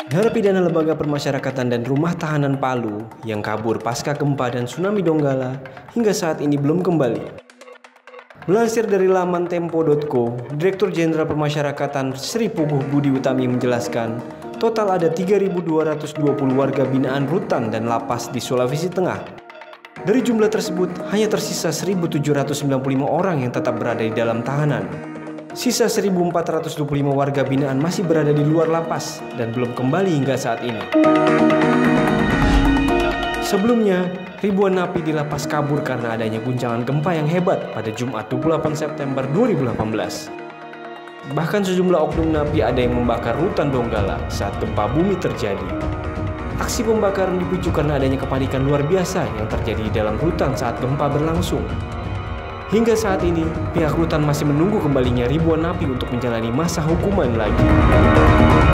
Narapidana Lembaga Permasyarakatan dan Rumah Tahanan Palu yang kabur pasca gempa dan tsunami Donggala hingga saat ini belum kembali. Melansir dari laman tempo.co, Direktur Jenderal Permasyarakatan Sri Puguh Budi Utami menjelaskan, total ada 3.220 warga binaan rutan dan lapas di Sulawesi Tengah. Dari jumlah tersebut, hanya tersisa 1.795 orang yang tetap berada di dalam tahanan. Sisa 1.425 warga binaan masih berada di luar lapas dan belum kembali hingga saat ini. Sebelumnya, ribuan napi di lapas kabur karena adanya guncangan gempa yang hebat pada Jumat 28 September 2018. Bahkan sejumlah oknum napi ada yang membakar rutan Donggala saat gempa bumi terjadi. Aksi pembakaran dipicu karena adanya kepanikan luar biasa yang terjadi di dalam rutan saat gempa berlangsung. Hingga saat ini, pihak rutan masih menunggu kembalinya ribuan napi untuk menjalani masa hukuman lagi.